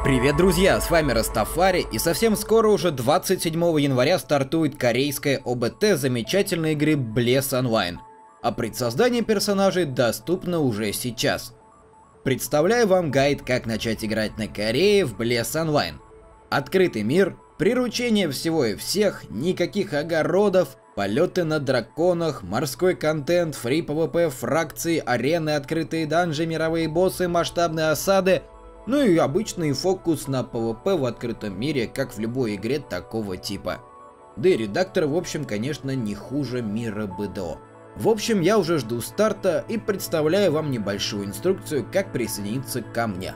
Привет, друзья, с вами Растафари, и совсем скоро, уже 27 января, стартует корейская ОБТ замечательной игры Bless Online, а предсоздание персонажей доступно уже сейчас. Представляю вам гайд, как начать играть на Корее в Bless Online. Открытый мир, приручение всего и всех, никаких огородов, полеты на драконах, морской контент, фри PvP, фракции, арены, открытые данжи, мировые боссы, масштабные осады. Ну и обычный фокус на PvP в открытом мире, как в любой игре такого типа. Да и редактор, в общем, конечно, не хуже мира БДО. В общем, я уже жду старта и представляю вам небольшую инструкцию, как присоединиться ко мне.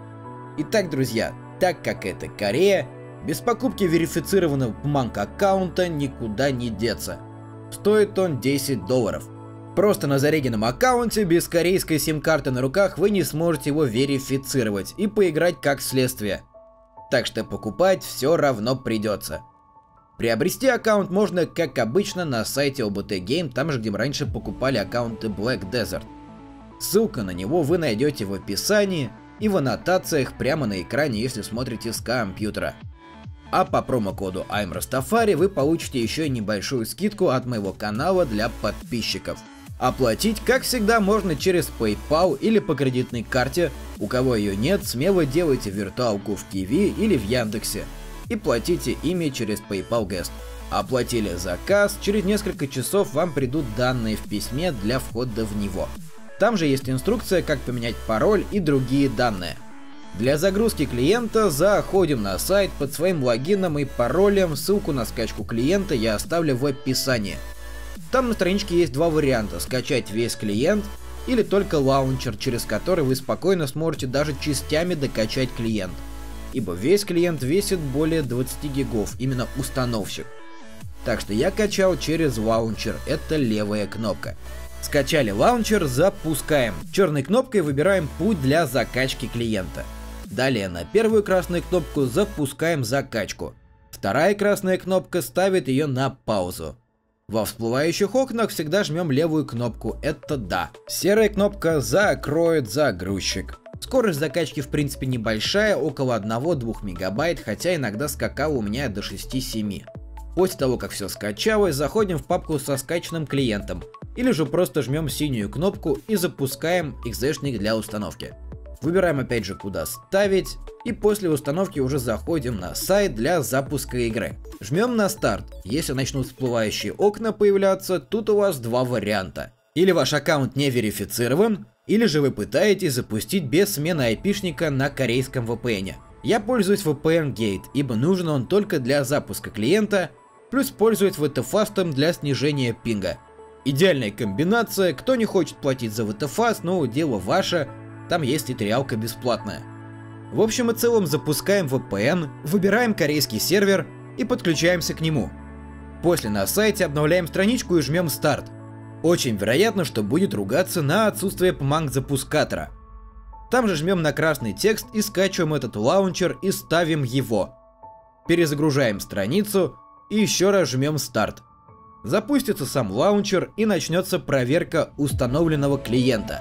Итак, друзья, так как это Корея, без покупки верифицированного Pmang аккаунта никуда не деться. Стоит он $10. Просто на зарегенном аккаунте без корейской сим-карты на руках вы не сможете его верифицировать и поиграть как следствие. Так что покупать все равно придется. Приобрести аккаунт можно, как обычно, на сайте OBT Game, там же, где мы раньше покупали аккаунты Black Desert. Ссылка на него вы найдете в описании и в аннотациях прямо на экране, если смотрите с компьютера. А по промокоду I'mRastafari вы получите еще небольшую скидку от моего канала для подписчиков. Оплатить, как всегда, можно через PayPal или по кредитной карте. У кого ее нет, смело делайте виртуалку в Киви или в Яндексе и платите ими через PayPal Guest. Оплатили заказ, через несколько часов вам придут данные в письме для входа в него. Там же есть инструкция, как поменять пароль и другие данные. Для загрузки клиента заходим на сайт под своим логином и паролем, ссылку на скачку клиента я оставлю в описании. Там на страничке есть два варианта: скачать весь клиент или только лаунчер, через который вы спокойно сможете даже частями докачать клиент. Ибо весь клиент весит более 20 гигов, именно установщик. Так что я качал через лаунчер, это левая кнопка. Скачали лаунчер, запускаем. Черной кнопкой выбираем путь для закачки клиента. Далее на первую красную кнопку запускаем закачку. Вторая красная кнопка ставит ее на паузу. Во всплывающих окнах всегда жмем левую кнопку, это да. Серая кнопка закроет загрузчик. Скорость закачки в принципе небольшая, около 1-2 мегабайт, хотя иногда скакала у меня до 6-7. После того, как все скачалось, заходим в папку со скачанным клиентом. Или же просто жмем синюю кнопку и запускаем экзешник для установки. Выбираем опять же, куда ставить, и после установки уже заходим на сайт для запуска игры. Жмем на старт. Если начнут всплывающие окна появляться, тут у вас два варианта. Или ваш аккаунт не верифицирован, или же вы пытаетесь запустить без смены айпишника на корейском VPN. Я пользуюсь VPN Gate, ибо нужен он только для запуска клиента, плюс пользуюсь VTFast для снижения пинга. Идеальная комбинация, кто не хочет платить за VTFast, ну дело ваше. Там есть и триалка бесплатная. В общем и целом запускаем VPN, выбираем корейский сервер и подключаемся к нему. После на сайте обновляем страничку и жмем старт. Очень вероятно, что будет ругаться на отсутствие Pmang запускатора. Там же жмем на красный текст и скачиваем этот лаунчер и ставим его. Перезагружаем страницу и еще раз жмем старт. Запустится сам лаунчер и начнется проверка установленного клиента.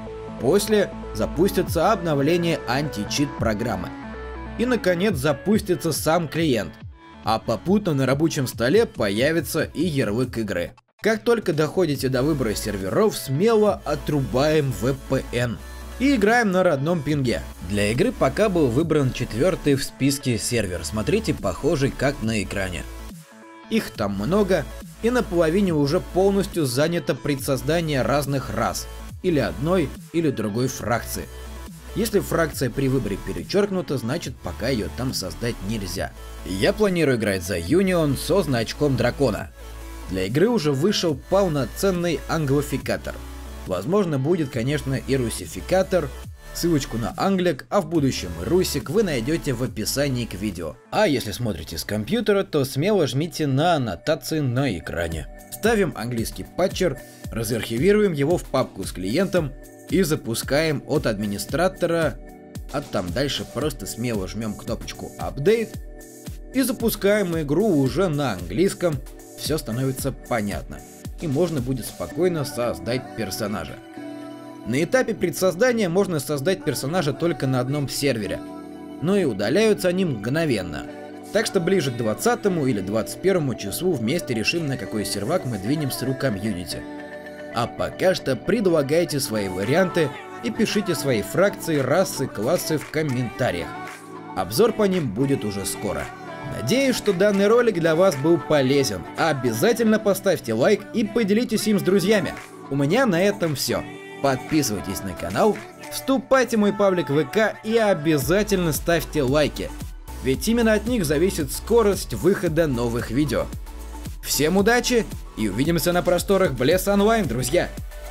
После запустится обновление античит программы. И наконец запустится сам клиент. А попутно на рабочем столе появится и ярлык игры. Как только доходите до выбора серверов, смело отрубаем VPN. И играем на родном пинге. Для игры пока был выбран 4-й в списке сервер. Смотрите, похожий как на экране. Их там много, и на половине уже полностью занято предсоздание разных рас. Или одной, или другой фракции. Если фракция при выборе перечеркнута, значит пока ее там создать нельзя. Я планирую играть за Union со значком дракона. Для игры уже вышел полноценный англофикатор. Возможно, будет, конечно, и русификатор. Ссылочку на англик, а в будущем и русик вы найдете в описании к видео. А если смотрите с компьютера, то смело жмите на аннотации на экране. Ставим английский патчер, разархивируем его в папку с клиентом и запускаем от администратора, а там дальше просто смело жмем кнопочку Update и запускаем игру уже на английском, все становится понятно и можно будет спокойно создать персонажа. На этапе предсоздания можно создать персонажа только на одном сервере. но и удаляются они мгновенно. Так что ближе к 20 или 21 числу вместе решим, на какой сервак мы двинемся в комьюнити. А пока что предлагайте свои варианты и пишите свои фракции, расы, классы в комментариях. Обзор по ним будет уже скоро. Надеюсь, что данный ролик для вас был полезен. Обязательно поставьте лайк и поделитесь им с друзьями. У меня на этом все. Подписывайтесь на канал, вступайте в мой паблик ВК и обязательно ставьте лайки. Ведь именно от них зависит скорость выхода новых видео. Всем удачи и увидимся на просторах Bless Online, друзья!